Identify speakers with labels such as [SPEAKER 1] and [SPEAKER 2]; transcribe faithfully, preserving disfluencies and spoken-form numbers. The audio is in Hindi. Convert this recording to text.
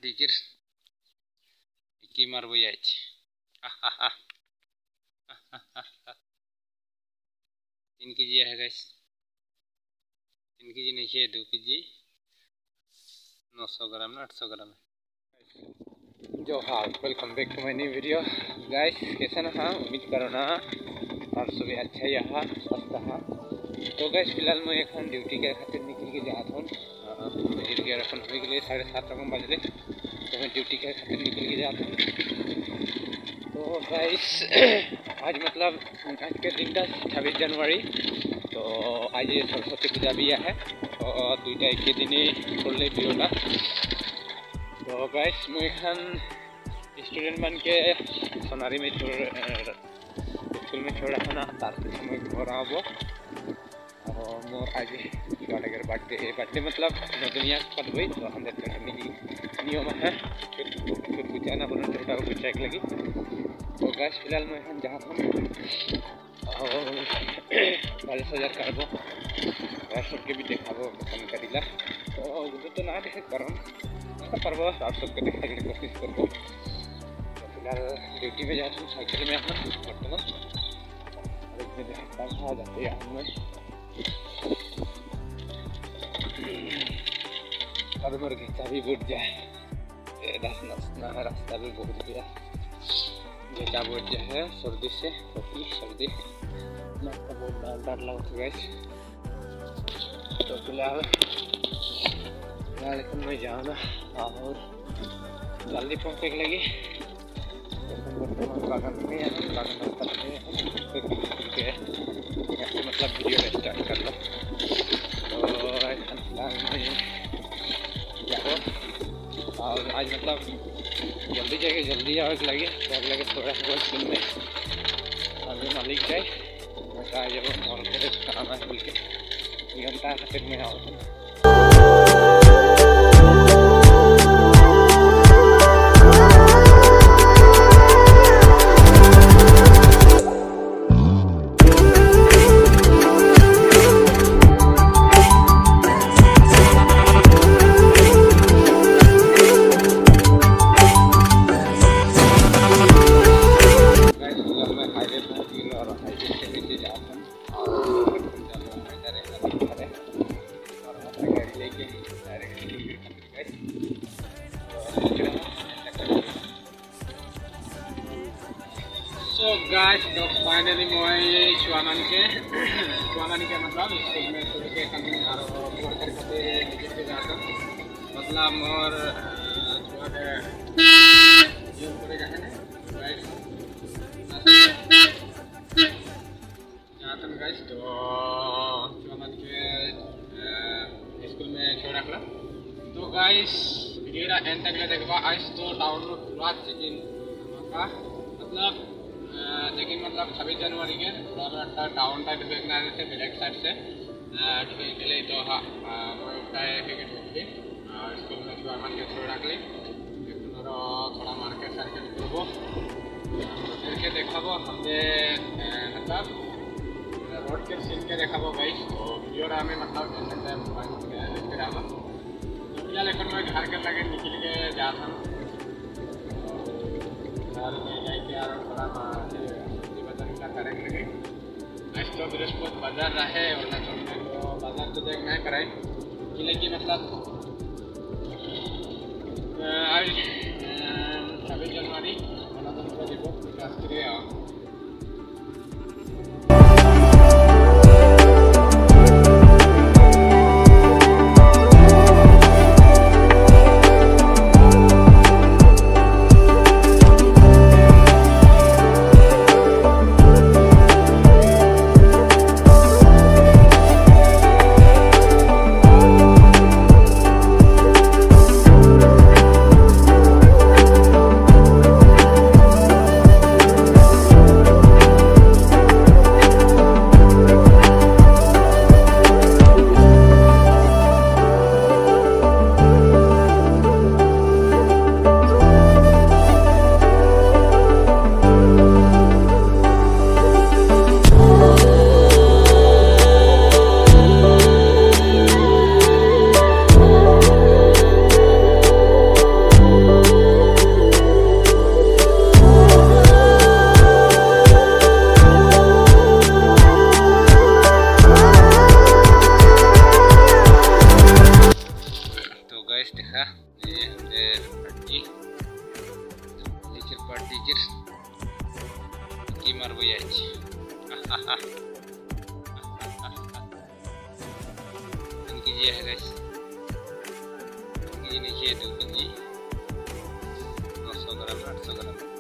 [SPEAKER 1] Dikir iki marbo yait. तीन केजी है गाइस, तीन केजी नहीं है, दो केजी नौ सौ ग्राम ना आठ सौ ग्राम है। जो हाँ, welcome back to my new video guys. कैसा ना हाँ, उम्मीद करो ना आप सभी अच्छा यहाँ स्वस्थ हाँ। तो गाइस फिलहाल मैं एक ड्यूटी के खातिर निकल के जाता हूँ। मेरी ग्यारह हो गए साढ़े सात रकम बजले, तो मैं ड्यूटी के खातिर निकल के जाता हूँ। तो गाइस आज मतलब आज के दिन का छब्बीस जनवरी, तो आज सरस्वती पूजा भी है, तो दुईटा एक दिन कर भिडियोटा। तो गाइस मैं स्टूडेंट बन के सोनारी में छोड़ स्कूल में छोड़ा खाना तार मैं घर आब और मोर आज गाड़े बर्थडे बर्थडे मतलब दुनिया पदबई, तो हम नियम है फिर बुझाना बोलो छोटा बुझाक लगी। तो गैस फिलहाल मैं हम जहाँ हम चालीस हजार करबो सबके भी देखा कम करीला, तो बुझे तो ना देखे करम पार्ब आप सबके देखा कोशिश करबो। तो फिलहाल ड्यूटी में जाता हूँ साइकिल में हम बर्तमान जाते हैं मैं कदम घिंचा भी बुझ जाए, रास्ता भी बहुत गया घिंचा बुझ जाए सर्दी से, क्योंकि सर्दी नाश्ता बहुत डर डर लगता है गाइस। तो फिलहाल लेकिन मैं जाऊँ ना और जल्दी पहुँचने के लगी बागान में बागान रास्ता में मतलब वीडियो स्टार्ट कर लो। तो जाओ और आज मतलब जल्दी जाके जल्दी आग लगे तो आग लगे थोड़ा बहुत दिन में अभी मालिक जाए मैं जब और काम है बोल के घंटा खातिर में आओ। So guys, तो फाइनली मैं चुआमान के चुआमान के मतलब स्कूल में छोड़ के कहीं और वर्कर खाते निकल के जाता मतलब मोर जो है जो करे जाते हैं गाइस जाता गाइस। तो चुआमान के स्कूल में छोड़ा खड़ा। तो गाइस वीडियो एंड तक देखबा। आज तो डाउनलोड पूरा चेकिंग का मतलब लेकिन मतलब छब्बीस जनवरी के टाउन टाइप देखना थे बैक साइड से के लिए। तो हाँ स्कूल में छुआ मान के छोड़ रखली थोड़ा मार्केट सार्केट करब के देखाब हमें मतलब रोड के सीन के देखाब गाइस। तो वीडियो हमें मतलब फिलहाल एक मैं घर के लगे निकल के जाता हूँ घर में जाके और थोड़ा बाजार करेंगे लगे। आज तो बृहस्पति बाजार रहे और ना तो बाजार तो देख नहीं कराए कि मतलब आज छब्बीस जनवरी गणतंत्र दिवस राष्ट्रीय বাটিকের কি মারবো যাচ্ছি तीन के जी है गाइस तीन के जी नहीं है दो के जी नौ सौ ग्राम आठ सौ ग्राम